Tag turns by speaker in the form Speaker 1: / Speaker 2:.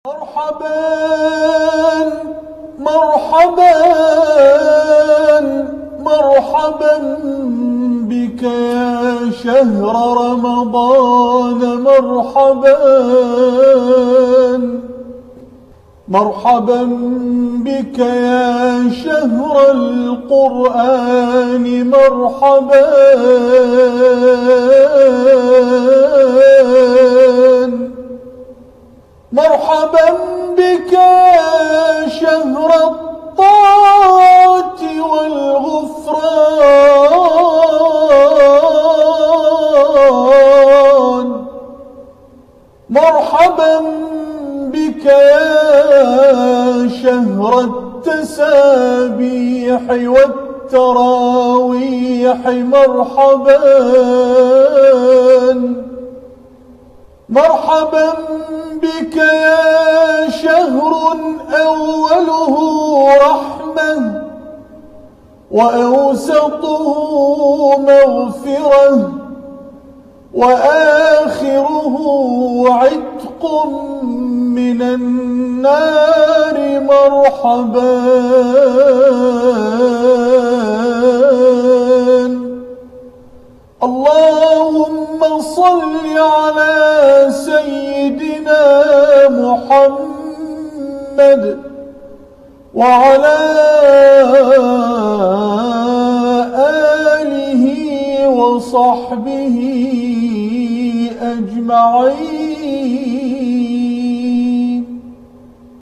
Speaker 1: مرحبا مرحبا مرحبا بك يا شهر رمضان، مرحبا مرحبا بك يا شهر القرآن، مرحبا مرحبا بك يا شهر الطاعة والغفران، مرحبا بك يا شهر التسابيح والتراويح، مرحبا مرحبا بك يا شهر أوله رحمة وأوسطه مغفرة وآخره عتق من النار، مرحبا اللهم صل على سيدنا محمد وعلى آله وصحبه أجمعين.